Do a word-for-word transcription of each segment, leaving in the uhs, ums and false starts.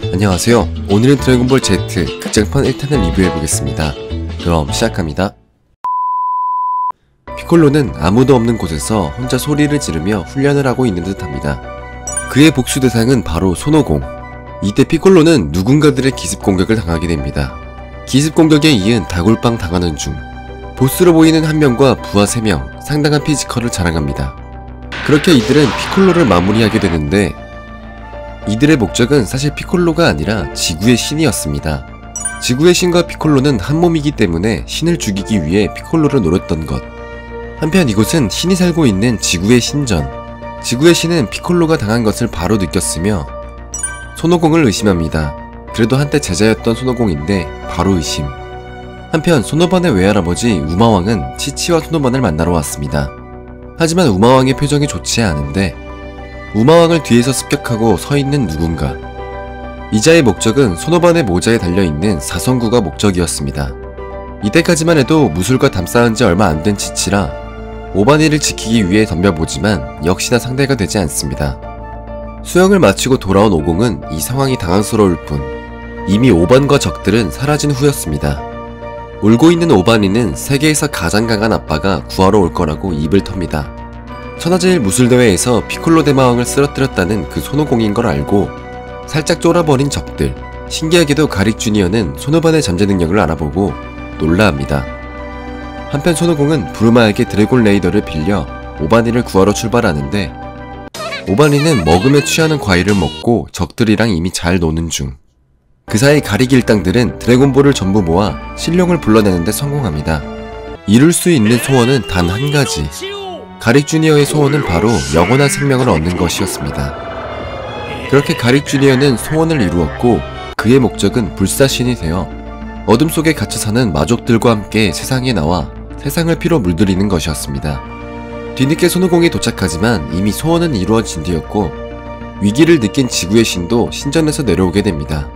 안녕하세요. 오늘은 드래곤볼 Z 극장판 일 탄을 리뷰해보겠습니다. 그럼 시작합니다. 피콜로는 아무도 없는 곳에서 혼자 소리를 지르며 훈련을 하고 있는 듯합니다. 그의 복수 대상은 바로 손오공. 이때 피콜로는 누군가들의 기습 공격을 당하게 됩니다. 기습 공격에 이은 다굴빵 당하는 중 보스로 보이는 한 명과 부하 세 명, 상당한 피지컬을 자랑합니다. 그렇게 이들은 피콜로를 마무리하게 되는데 이들의 목적은 사실 피콜로가 아니라 지구의 신이었습니다. 지구의 신과 피콜로는 한 몸이기 때문에 신을 죽이기 위해 피콜로를 노렸던 것. 한편 이곳은 신이 살고 있는 지구의 신전. 지구의 신은 피콜로가 당한 것을 바로 느꼈으며 손오공을 의심합니다. 그래도 한때 제자였던 손오공인데 바로 의심. 한편 손오반의 외할아버지 우마왕은 치치와 손오반을 만나러 왔습니다. 하지만 우마왕의 표정이 좋지 않은데 우마왕을 뒤에서 습격하고 서있는 누군가. 이자의 목적은 손오반의 모자에 달려있는 사성구가 목적이었습니다. 이때까지만 해도 무술과 담쌓은 지 얼마 안 된 치치라 오반이를 지키기 위해 덤벼보지만 역시나 상대가 되지 않습니다. 수영을 마치고 돌아온 오공은 이 상황이 당황스러울 뿐 이미 오반과 적들은 사라진 후였습니다. 울고 있는 오반이는 세계에서 가장 강한 아빠가 구하러 올 거라고 입을 텁니다. 천하제일 무술대회에서 피콜로 대마왕을 쓰러뜨렸다는 그 손오공인 걸 알고 살짝 쫄아버린 적들. 신기하게도 가릭 주니어는 손오반의 잠재 능력을 알아보고 놀라합니다. 한편 손오공은 부르마에게 드래곤 레이더를 빌려 오반이를 구하러 출발하는데 오반이는 먹음에 취하는 과일을 먹고 적들이랑 이미 잘 노는 중. 그 사이 가릭 일당들은 드래곤볼을 전부 모아 신룡을 불러내는데 성공합니다. 이룰 수 있는 소원은 단 한 가지. 가릭 주니어의 소원은 바로 영원한 생명을 얻는 것이었습니다. 그렇게 가릭 주니어는 소원을 이루었고 그의 목적은 불사신이 되어 어둠 속에 갇혀 사는 마족들과 함께 세상에 나와 세상을 피로 물들이는 것이었습니다. 뒤늦게 손오공이 도착하지만 이미 소원은 이루어진 뒤였고 위기를 느낀 지구의 신도 신전에서 내려오게 됩니다.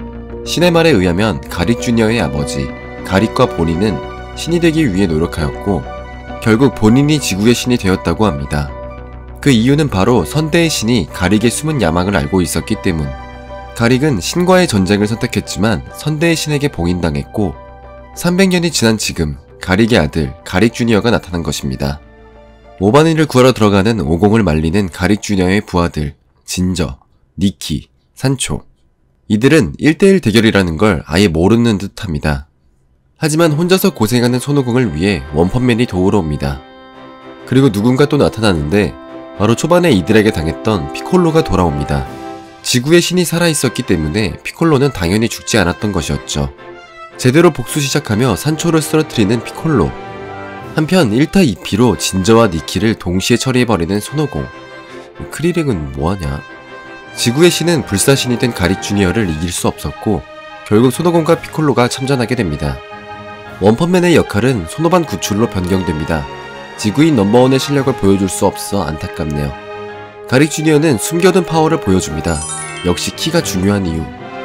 신의 말에 의하면 가릭 주니어의 아버지 가릭과 본인은 신이 되기 위해 노력하였고 결국 본인이 지구의 신이 되었다고 합니다. 그 이유는 바로 선대의 신이 가릭의 숨은 야망을 알고 있었기 때문. 가릭은 신과의 전쟁을 선택했지만 선대의 신에게 봉인당했고 삼백 년이 지난 지금 가릭의 아들 가릭 주니어가 나타난 것입니다. 오반이를 구하러 들어가는 오공을 말리는 가릭 주니어의 부하들 진저, 니키, 산초. 이들은 일 대일 대결이라는 걸 아예 모르는 듯합니다. 하지만 혼자서 고생하는 손오공을 위해 원펀맨이 도우러 옵니다. 그리고 누군가 또 나타나는데 바로 초반에 이들에게 당했던 피콜로가 돌아옵니다. 지구의 신이 살아있었기 때문에 피콜로는 당연히 죽지 않았던 것이었죠. 제대로 복수 시작하며 산초를 쓰러뜨리는 피콜로. 한편 일 타 이 피로 진저와 니키를 동시에 처리해버리는 손오공. 크리링은 뭐하냐? 지구의 신은 불사신이 된 가릭 주니어를 이길 수 없었고 결국 손오공과 피콜로가 참전하게 됩니다. 원펀맨의 역할은 손오반 구출로 변경됩니다. 지구인 넘버원의 실력을 보여줄 수 없어 안타깝네요. 가릭 주니어는 숨겨둔 파워를 보여줍니다. 역시 키가 중요한 이유.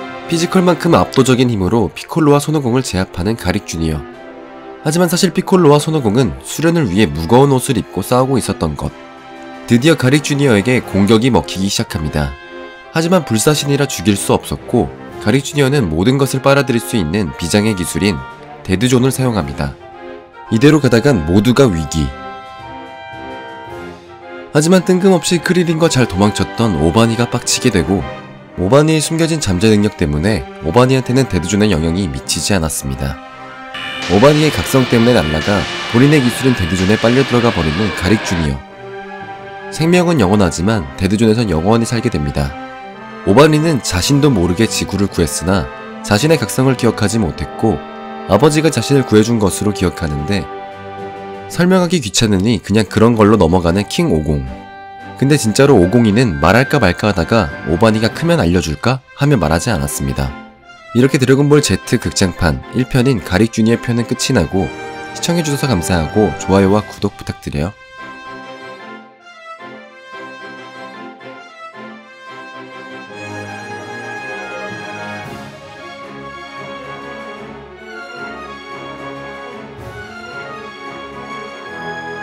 피지컬만큼 압도적인 힘으로 피콜로와 손오공을 제압하는 가릭 주니어. 하지만 사실 피콜로와 손오공은 수련을 위해 무거운 옷을 입고 싸우고 있었던 것. 드디어 가릭 주니어에게 공격이 먹히기 시작합니다. 하지만 불사신이라 죽일 수 없었고 가릭 주니어는 모든 것을 빨아들일 수 있는 비장의 기술인 데드존을 사용합니다. 이대로 가다간 모두가 위기. 하지만 뜬금없이 크리링과 잘 도망쳤던 오바니가 빡치게 되고 오바니의 숨겨진 잠재 능력 때문에 오바니한테는 데드존의 영향이 미치지 않았습니다. 오바니의 각성 때문에 날라가 본인의 기술인 데드존에 빨려 들어가 버리는 가릭 주니어. 생명은 영원하지만 데드존에선 영원히 살게 됩니다. 오바니는 자신도 모르게 지구를 구했으나 자신의 각성을 기억하지 못했고 아버지가 자신을 구해준 것으로 기억하는데 설명하기 귀찮으니 그냥 그런 걸로 넘어가는 킹 오공. 근데 진짜로 오공이는 말할까 말까 하다가 오바니가 크면 알려줄까? 하며 말하지 않았습니다. 이렇게 드래곤볼 Z 극장판 일 편인 가릭 주니어 편은 끝이 나고 시청해주셔서 감사하고 좋아요와 구독 부탁드려요.